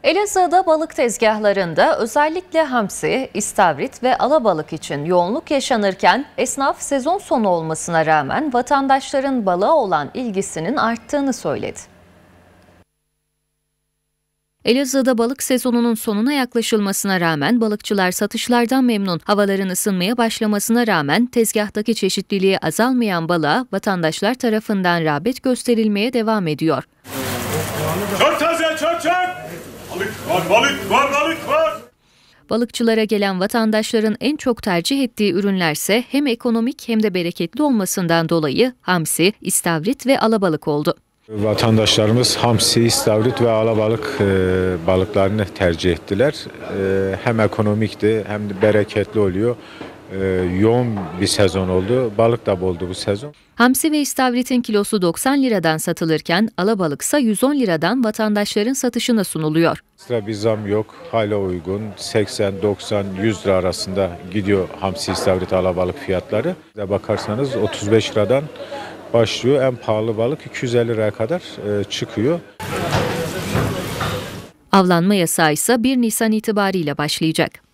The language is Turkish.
Elazığ'da balık tezgahlarında özellikle hamsi, istavrit ve alabalık için yoğunluk yaşanırken esnaf sezon sonu olmasına rağmen vatandaşların balığa olan ilgisinin arttığını söyledi. Elazığ'da balık sezonunun sonuna yaklaşılmasına rağmen balıkçılar satışlardan memnun. Havaların ısınmaya başlamasına rağmen tezgahtaki çeşitliliği azalmayan balığa vatandaşlar tarafından rağbet gösterilmeye devam ediyor. Çok taze, çok! Balık var! Balıkçılara gelen vatandaşların en çok tercih ettiği ürünlerse hem ekonomik hem de bereketli olmasından dolayı hamsi, istavrit ve alabalık oldu. Vatandaşlarımız hamsi, istavrit ve alabalık balıklarını tercih ettiler. Hem ekonomikti hem de bereketli oluyor. Yoğun bir sezon oldu. Balık da boldu bu sezon. Hamsi ve istavritin kilosu 90 liradan satılırken alabalıksa 110 liradan vatandaşların satışına sunuluyor. Ekstra bir zam yok. Hala uygun. 80, 90, 100 lira arasında gidiyor hamsi, istavrit, alabalık fiyatları. Bakarsanız 35 liradan başlıyor. En pahalı balık 250 liraya kadar çıkıyor. Avlanma yasağı ise 1 Nisan itibariyle başlayacak.